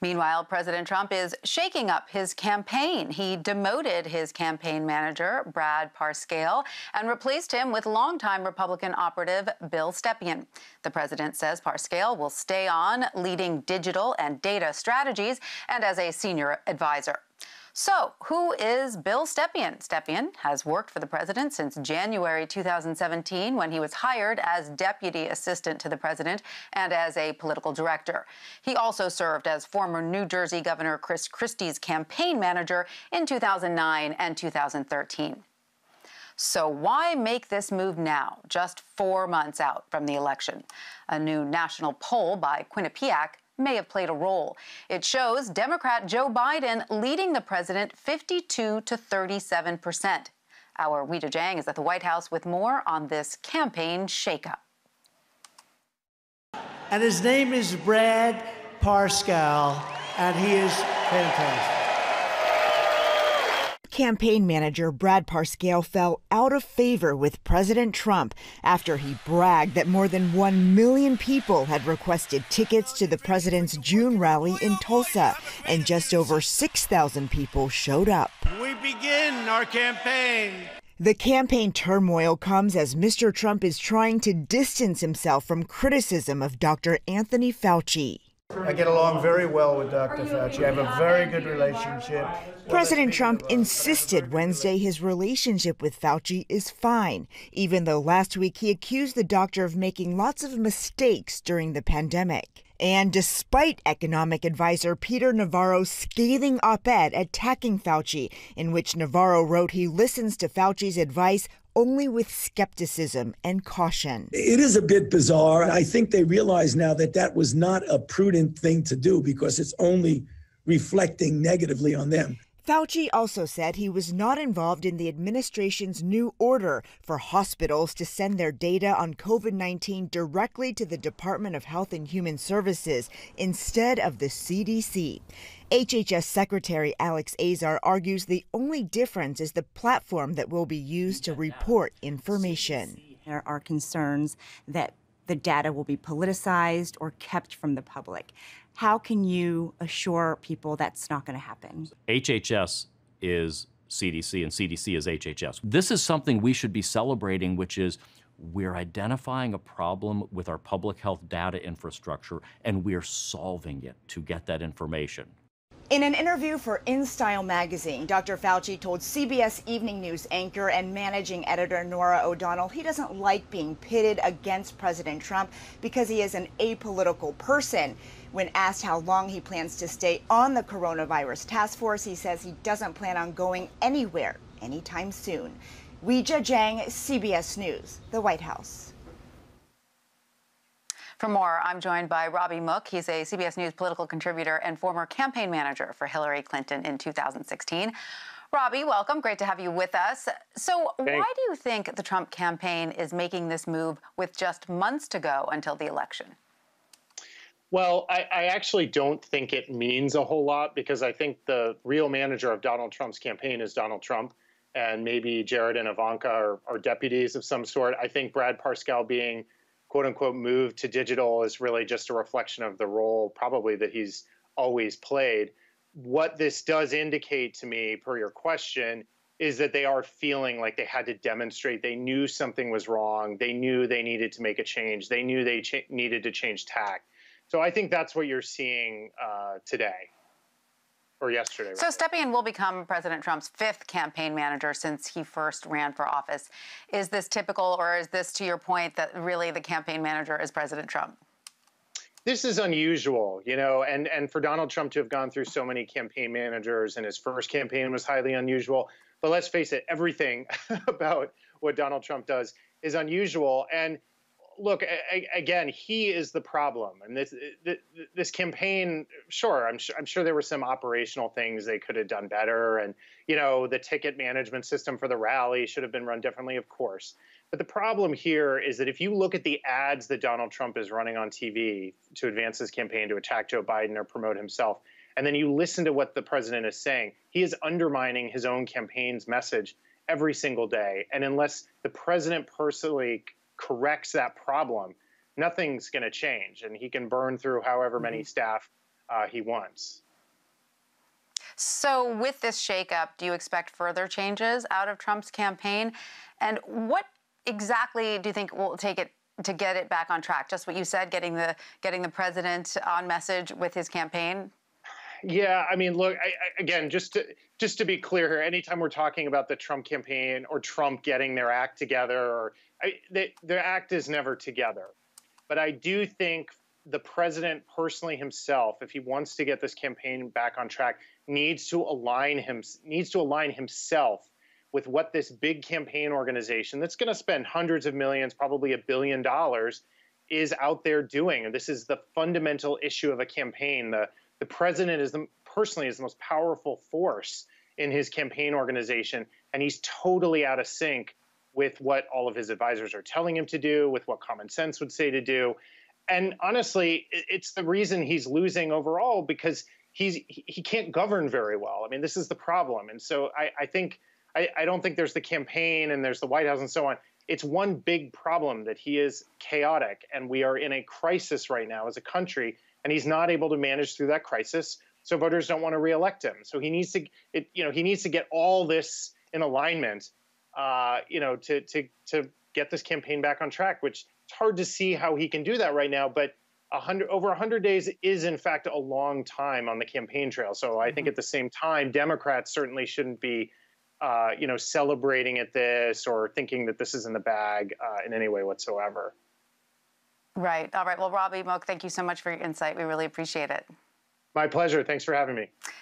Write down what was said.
Meanwhile, President Trump is shaking up his campaign. He demoted his campaign manager, Brad Parscale, and replaced him with longtime Republican operative Bill Stepien. The president says Parscale will stay on, leading digital and data strategies and as a senior advisor. So, who is Bill Stepien? Stepien has worked for the president since January 2017 when he was hired as deputy assistant to the president and as a political director. He also served as former New Jersey Governor Chris Christie's campaign manager in 2009 and 2013. So why make this move now, just 4 months out from the election? A new national poll by Quinnipiac may have played a role. It shows Democrat Joe Biden leading the president 52 to 37%. Our Weijia Jiang is at the White House with more on this campaign shakeup. And his name is Brad Parscale, and he is fantastic. Campaign manager Brad Parscale fell out of favor with President Trump after he bragged that more than 1 million people had requested tickets to the president's June rally in Tulsa, and just over 6,000 people showed up. We begin our campaign. The campaign turmoil comes as Mr. Trump is trying to distance himself from criticism of Dr. Anthony Fauci. I get along very well with Dr. Fauci. I have a very good relationship. President Trump insisted Wednesday his relationship with Fauci is fine, even though last week he accused the doctor of making lots of mistakes during the pandemic. And despite economic advisor Peter Navarro's scathing op-ed attacking Fauci, in which Navarro wrote he listens to Fauci's advice only with skepticism and caution. It is a bit bizarre. I think they realize now that that was not a prudent thing to do because it's only reflecting negatively on them. Fauci also said he was not involved in the administration's new order for hospitals to send their data on COVID-19 directly to the Department of Health and Human Services instead of the CDC. HHS Secretary Alex Azar argues the only difference is the platform that will be used to report information. There are concerns that the data will be politicized or kept from the public. How can you assure people that's not going to happen? HHS is CDC and CDC is HHS. This is something we should be celebrating, which is we're identifying a problem with our public health data infrastructure and we're solving it to get that information. In an interview for InStyle magazine, Dr. Fauci told CBS Evening News anchor and managing editor Norah O'Donnell he doesn't like being pitted against President Trump because he is an apolitical person. When asked how long he plans to stay on the coronavirus task force, he says he doesn't plan on going anywhere anytime soon. Weijia Jiang, CBS News, the White House. For more, I'm joined by Robby Mook. He's a CBS News political contributor and former campaign manager for Hillary Clinton in 2016. Robby, welcome. Great to have you with us. So why do you think the Trump campaign is making this move with just months to go until the election? Well, I actually don't think it means a whole lot because I think the real manager of Donald Trump's campaign is Donald Trump, and maybe Jared and Ivanka are deputies of some sort. I think Brad Parscale being quote unquote moved to digital is really just a reflection of the role probably that he's always played. What this does indicate to me, per your question, is that they are feeling like they had to demonstrate they knew something was wrong. They knew they needed to make a change. They knew they needed to change tack. So I think that's what you're seeing today. Or yesterday. So Stepien will become President Trump's fifth campaign manager since he first ran for office. Is this typical, or is this, to your point, that really the campaign manager is President Trump? This is unusual, you know, and for Donald Trump to have gone through so many campaign managers, and his first campaign was highly unusual. But let's face it, everything about what Donald Trump does is unusual. And look, again, he is the problem. And this campaign, sure, I'm sure there were some operational things they could have done better. And, you know, the ticket management system for the rally should have been run differently, of course. But the problem here is that if you look at the ads that Donald Trump is running on TV to advance his campaign, to attack Joe Biden or promote himself, and then you listen to what the president is saying, he is undermining his own campaign's message every single day. And unless the president personally corrects that problem, nothing's going to change. And he can burn through however many staff he wants. So with this shakeup, do you expect further changes out of Trump's campaign? And what exactly do you think will take it to get it back on track? Just what you said, getting the president on message with his campaign? Yeah, I mean, look, again, just to be clear here, anytime we're talking about the Trump campaign or Trump getting their act together, or their act is never together. But I do think the president personally himself, if he wants to get this campaign back on track, needs to align himself with what this big campaign organization that's going to spend hundreds of millions, probably $1 billion, is out there doing. And this is the fundamental issue of a campaign. The president is personally the most powerful force in his campaign organization, and he's totally out of sync with what all of his advisors are telling him to do, with what common sense would say to do. And honestly, it's the reason he's losing overall, because he can't govern very well. I mean, this is the problem. And so I don't think there's the campaign and there's the White House and so on. It's one big problem that he is chaotic, and we are in a crisis right now as a country, and he's not able to manage through that crisis. So voters don't want to reelect him. So he needs to get all this in alignment, to get this campaign back on track, which it's hard to see how he can do that right now. But over 100 days is, in fact, a long time on the campaign trail. So I think at the same time, Democrats certainly shouldn't be, celebrating at this or thinking that this is in the bag in any way whatsoever. Right. All right. Well, Robby Mook, thank you so much for your insight. We really appreciate it. My pleasure. Thanks for having me.